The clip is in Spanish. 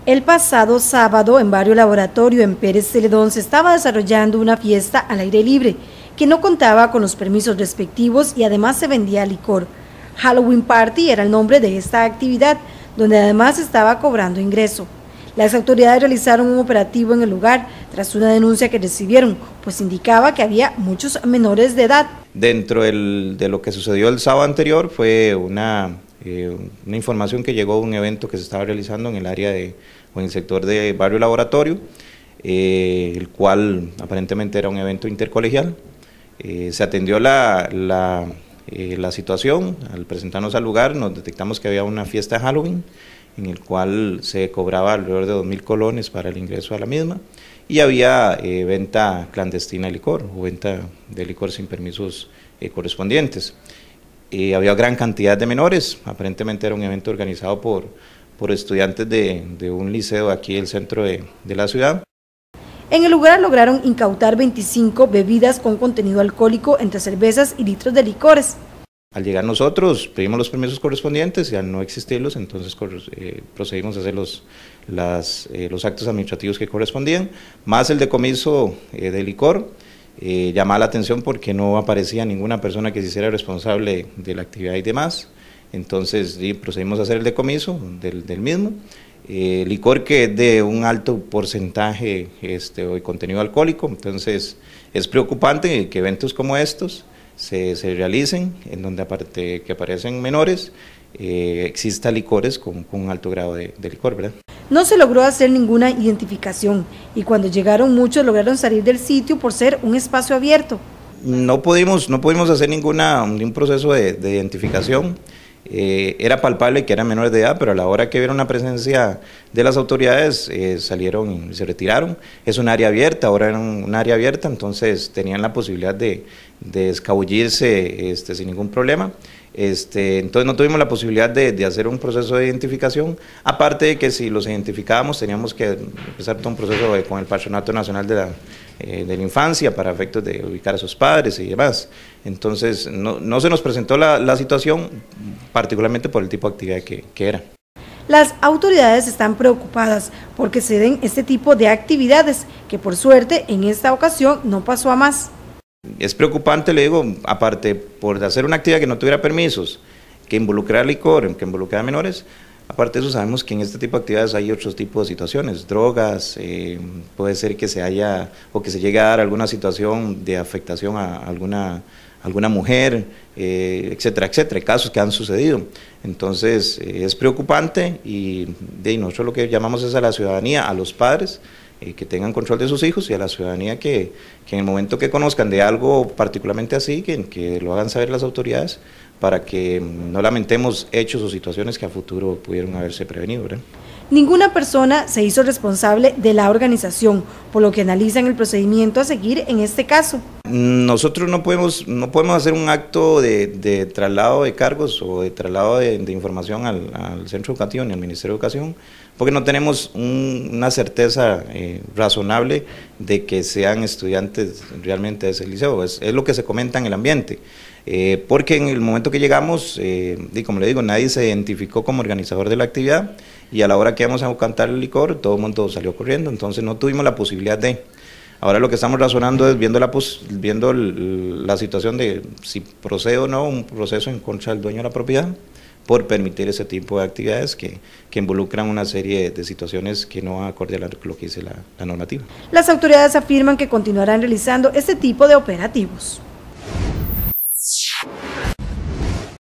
El pasado sábado, en Barrio Laboratorio, en Pérez Celedón, se estaba desarrollando una fiesta al aire libre, que no contaba con los permisos respectivos y además se vendía licor. Halloween Party era el nombre de esta actividad, donde además estaba cobrando ingreso. Las autoridades realizaron un operativo en el lugar tras una denuncia que recibieron, pues indicaba que había muchos menores de edad. Dentro de lo que sucedió el sábado anterior fue una información que llegó de un evento que se estaba realizando en el área o en el sector de Barrio Laboratorio, el cual aparentemente era un evento intercolegial. Se atendió la situación. Al presentarnos al lugar nos detectamos que había una fiesta de Halloween en el cual se cobraba alrededor de 2.000 colones para el ingreso a la misma y había venta clandestina de licor o venta de licor sin permisos correspondientes. Había gran cantidad de menores, aparentemente era un evento organizado por estudiantes de un liceo aquí del centro de la ciudad. En el lugar lograron incautar 25 bebidas con contenido alcohólico entre cervezas y litros de licores. Al llegar nosotros pedimos los permisos correspondientes y al no existirlos, entonces procedimos a hacer los actos administrativos que correspondían, más el decomiso de licor. Llamaba la atención porque no aparecía ninguna persona que se hiciera responsable de la actividad y demás, entonces procedimos a hacer el decomiso del mismo. Licor que es de un alto porcentaje o contenido alcohólico, entonces es preocupante que eventos como estos se realicen, en donde aparte que aparecen menores, exista licores con un alto grado de licor, ¿verdad? No se logró hacer ninguna identificación y cuando llegaron muchos lograron salir del sitio por ser un espacio abierto. No pudimos hacer ningún proceso de identificación. Era palpable que eran menores de edad, pero a la hora que vieron la presencia de las autoridades salieron y se retiraron. Es un área abierta, ahora era un área abierta, entonces tenían la posibilidad de escabullirse sin ningún problema. Entonces no tuvimos la posibilidad de hacer un proceso de identificación, aparte de que si los identificábamos teníamos que empezar todo un proceso con el Patronato Nacional de la Infancia para efectos de ubicar a sus padres y demás. Entonces no se nos presentó la situación, particularmente por el tipo de actividad que era. Las autoridades están preocupadas porque se den este tipo de actividades, que por suerte en esta ocasión no pasó a más. Es preocupante, le digo, aparte por hacer una actividad que no tuviera permisos, que involucrara licor, que involucrara menores, aparte de eso sabemos que en este tipo de actividades hay otros tipos de situaciones, drogas, puede ser que se llegue a dar alguna situación de afectación a alguna mujer, etcétera, etcétera, casos que han sucedido. Entonces es preocupante y nosotros lo que llamamos es a la ciudadanía, a los padres, que tengan control de sus hijos y a la ciudadanía que en el momento que conozcan de algo particularmente así, que lo hagan saber las autoridades para que no lamentemos hechos o situaciones que a futuro pudieron haberse prevenido, ¿verdad? Ninguna persona se hizo responsable de la organización, por lo que analizan el procedimiento a seguir en este caso. Nosotros no podemos hacer un acto de traslado de cargos o de traslado de información al centro educativo ni al Ministerio de Educación, porque no tenemos una certeza razonable de que sean estudiantes realmente de ese liceo. Es lo que se comenta en el ambiente. Porque en el momento que llegamos, como le digo, nadie se identificó como organizador de la actividad y a la hora que íbamos a cantar el licor, todo el mundo salió corriendo, entonces no tuvimos la posibilidad de. Ahora lo que estamos razonando es viendo la situación de si procede o no un proceso en contra del dueño de la propiedad por permitir ese tipo de actividades que involucran una serie de situaciones que no acorde a lo que dice la normativa. Las autoridades afirman que continuarán realizando este tipo de operativos.